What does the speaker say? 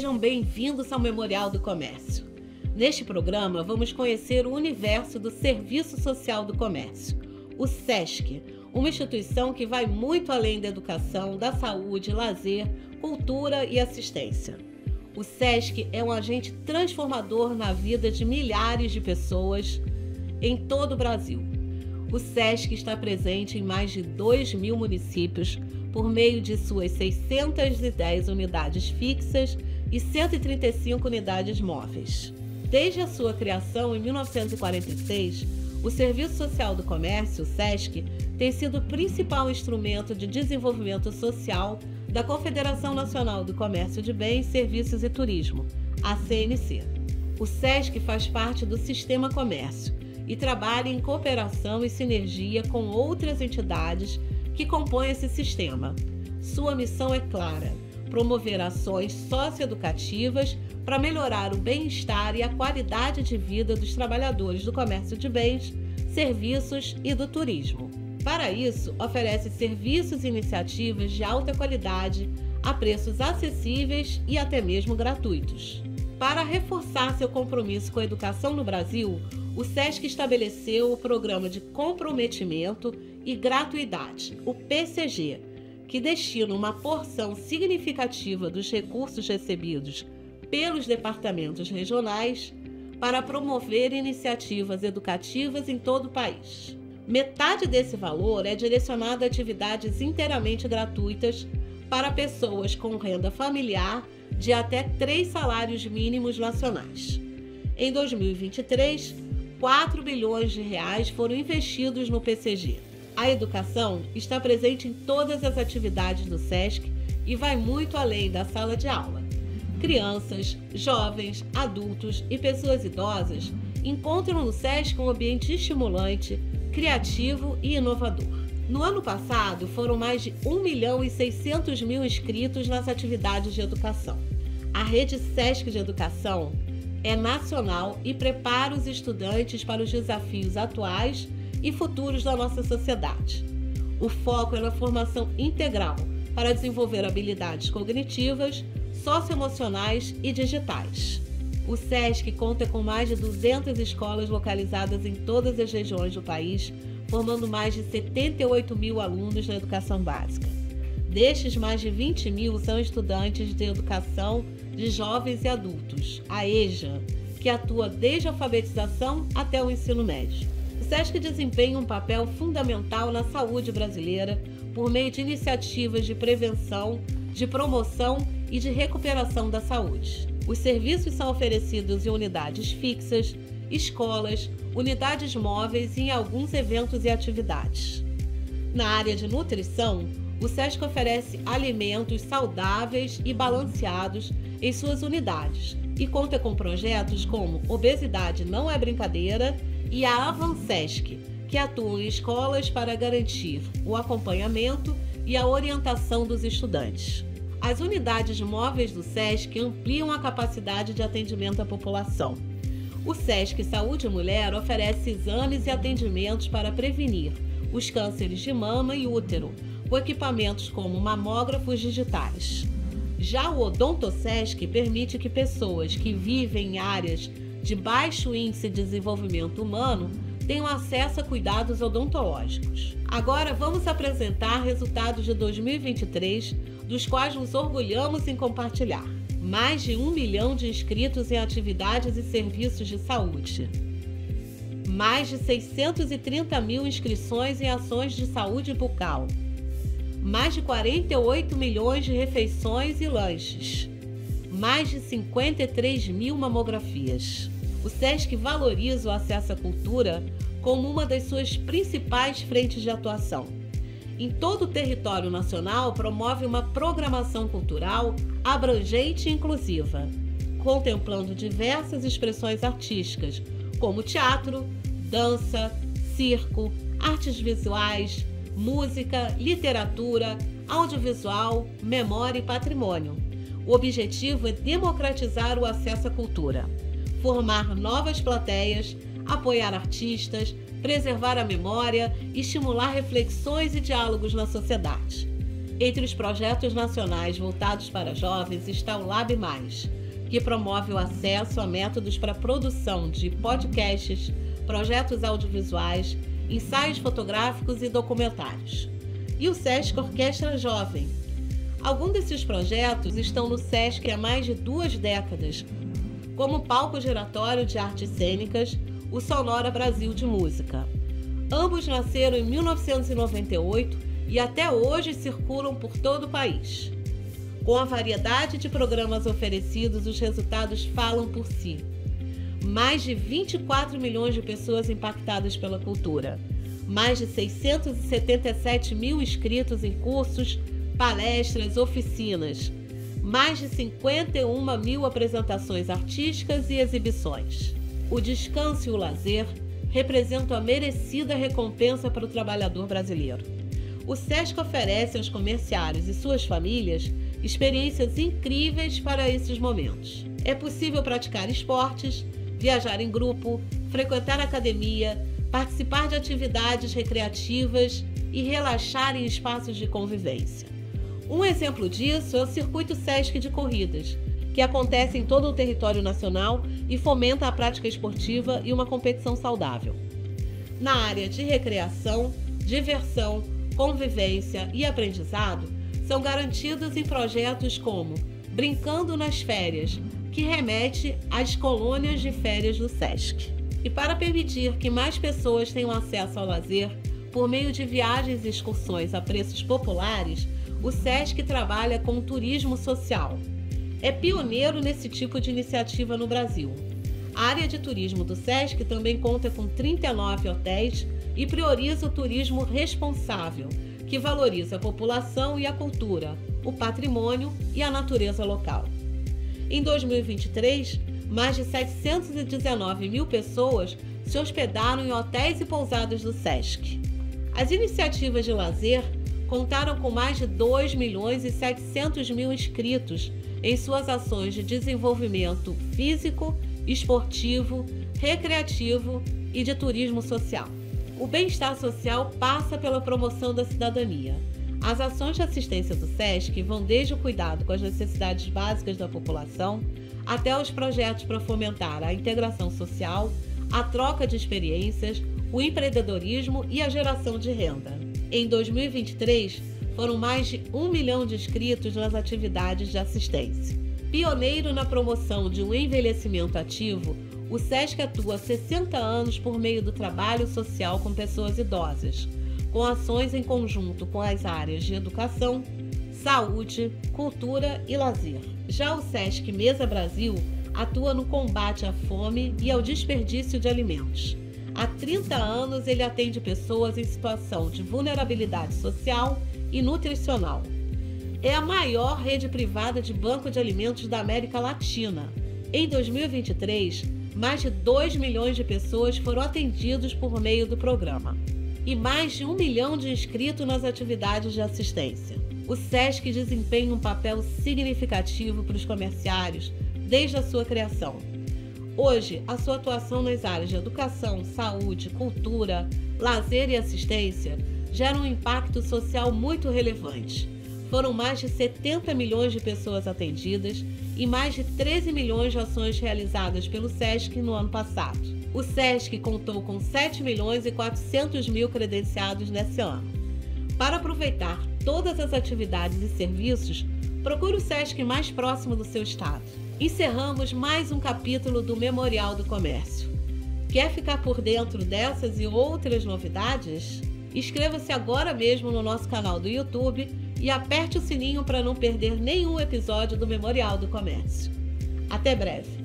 Sejam bem-vindos ao Memorial do Comércio. Neste programa, vamos conhecer o universo do Serviço Social do Comércio, o SESC, uma instituição que vai muito além da educação, da saúde, lazer, cultura e assistência. O SESC é um agente transformador na vida de milhares de pessoas em todo o Brasil. O SESC está presente em mais de 2.000 municípios por meio de suas 610 unidades fixas e 135 unidades móveis. Desde a sua criação em 1946, o Serviço Social do Comércio, o SESC, tem sido o principal instrumento de desenvolvimento social da Confederação Nacional do Comércio de Bens, Serviços e Turismo, a CNC. O SESC faz parte do Sistema Comércio e trabalha em cooperação e sinergia com outras entidades que compõem esse sistema. Sua missão é clara: promover ações socioeducativas para melhorar o bem-estar e a qualidade de vida dos trabalhadores do comércio de bens, serviços e do turismo. Para isso, oferece serviços e iniciativas de alta qualidade a preços acessíveis e até mesmo gratuitos. Para reforçar seu compromisso com a educação no Brasil, o SESC estabeleceu o Programa de Comprometimento e Gratuidade, o PCG, que destina uma porção significativa dos recursos recebidos pelos departamentos regionais para promover iniciativas educativas em todo o país. Metade desse valor é direcionado a atividades inteiramente gratuitas para pessoas com renda familiar de até 3 salários mínimos nacionais. Em 2023, 4 bilhões de reais foram investidos no PCG. A educação está presente em todas as atividades do SESC e vai muito além da sala de aula. Crianças, jovens, adultos e pessoas idosas encontram no SESC um ambiente estimulante, criativo e inovador. No ano passado, foram mais de 1.600.000 inscritos nas atividades de educação. A rede SESC de Educação é nacional e prepara os estudantes para os desafios atuais e futuros da nossa sociedade. O foco é na formação integral para desenvolver habilidades cognitivas, socioemocionais e digitais. O SESC conta com mais de 200 escolas localizadas em todas as regiões do país, formando mais de 78.000 alunos na educação básica. Destes, mais de 20.000 são estudantes de educação de jovens e adultos, a EJA, que atua desde a alfabetização até o ensino médio. O SESC desempenha um papel fundamental na saúde brasileira por meio de iniciativas de prevenção, de promoção e de recuperação da saúde. Os serviços são oferecidos em unidades fixas, escolas, unidades móveis e em alguns eventos e atividades. Na área de nutrição, o SESC oferece alimentos saudáveis e balanceados em suas unidades e conta com projetos como Obesidade Não é Brincadeira e a Avansesc, que atuam em escolas para garantir o acompanhamento e a orientação dos estudantes. As unidades móveis do SESC ampliam a capacidade de atendimento à população. O SESC Saúde Mulher oferece exames e atendimentos para prevenir os cânceres de mama e útero, com equipamentos como mamógrafos digitais. Já o OdontoSesc permite que pessoas que vivem em áreas de baixo índice de desenvolvimento humano tenham acesso a cuidados odontológicos. Agora vamos apresentar resultados de 2023, dos quais nos orgulhamos em compartilhar. Mais de 1 milhão de inscritos em atividades e serviços de saúde. Mais de 630.000 inscrições em ações de saúde bucal. Mais de 48 milhões de refeições e lanches. Mais de 53.000 mamografias. O SESC valoriza o acesso à cultura como uma das suas principais frentes de atuação. Em todo o território nacional, promove uma programação cultural abrangente e inclusiva, contemplando diversas expressões artísticas, como teatro, dança, circo, artes visuais, música, literatura, audiovisual, memória e patrimônio. O objetivo é democratizar o acesso à cultura, formar novas plateias, apoiar artistas, preservar a memória e estimular reflexões e diálogos na sociedade. Entre os projetos nacionais voltados para jovens está o Lab Mais, que promove o acesso a métodos para produção de podcasts, projetos audiovisuais, ensaios fotográficos e documentários. E o Sesc Orquestra Jovem. Alguns desses projetos estão no Sesc há mais de 2 décadas, como o Palco Giratório de Artes Cênicas, o Sonora Brasil de Música. Ambos nasceram em 1998 e até hoje circulam por todo o país. Com a variedade de programas oferecidos, os resultados falam por si. Mais de 24 milhões de pessoas impactadas pela cultura, mais de 677 mil inscritos em cursos, palestras, oficinas, mais de 51 mil apresentações artísticas e exibições. O descanso e o lazer representam a merecida recompensa para o trabalhador brasileiro. O Sesc oferece aos comerciários e suas famílias experiências incríveis para esses momentos. É possível praticar esportes, viajar em grupo, frequentar academia, participar de atividades recreativas e relaxar em espaços de convivência. Um exemplo disso é o Circuito Sesc de Corridas, que acontece em todo o território nacional e fomenta a prática esportiva e uma competição saudável. Na área de recreação, diversão, convivência e aprendizado, são garantidos em projetos como Brincando nas Férias, que remete às colônias de férias do Sesc. E para permitir que mais pessoas tenham acesso ao lazer, por meio de viagens e excursões a preços populares, o Sesc trabalha com turismo social. É pioneiro nesse tipo de iniciativa no Brasil. A área de turismo do Sesc também conta com 39 hotéis e prioriza o turismo responsável, que valoriza a população e a cultura, o patrimônio e a natureza local. Em 2023, mais de 719 mil pessoas se hospedaram em hotéis e pousadas do Sesc. As iniciativas de lazer contaram com mais de 2 milhões e 700 mil inscritos em suas ações de desenvolvimento físico, esportivo, recreativo e de turismo social. O bem-estar social passa pela promoção da cidadania. As ações de assistência do Sesc vão desde o cuidado com as necessidades básicas da população até os projetos para fomentar a integração social, a troca de experiências, o empreendedorismo e a geração de renda. Em 2023, foram mais de 1 milhão de inscritos nas atividades de assistência. Pioneiro na promoção de um envelhecimento ativo, o Sesc atua há 60 anos por meio do trabalho social com pessoas idosas, com ações em conjunto com as áreas de educação, saúde, cultura e lazer. Já o Sesc Mesa Brasil atua no combate à fome e ao desperdício de alimentos. Há 30 anos ele atende pessoas em situação de vulnerabilidade social e nutricional. É a maior rede privada de banco de alimentos da América Latina. Em 2023, mais de 2 milhões de pessoas foram atendidos por meio do programa e mais de 1 milhão de inscritos nas atividades de assistência. O Sesc desempenha um papel significativo para os comerciários desde a sua criação. Hoje, a sua atuação nas áreas de educação, saúde, cultura, lazer e assistência gera um impacto social muito relevante. Foram mais de 70 milhões de pessoas atendidas e mais de 13 milhões de ações realizadas pelo Sesc no ano passado. O Sesc contou com 7 milhões e 400 mil credenciados nesse ano. Para aproveitar todas as atividades e serviços, procure o Sesc mais próximo do seu estado. Encerramos mais um capítulo do Memorial do Comércio. Quer ficar por dentro dessas e outras novidades? Inscreva-se agora mesmo no nosso canal do YouTube e aperte o sininho para não perder nenhum episódio do Memorial do Comércio. Até breve!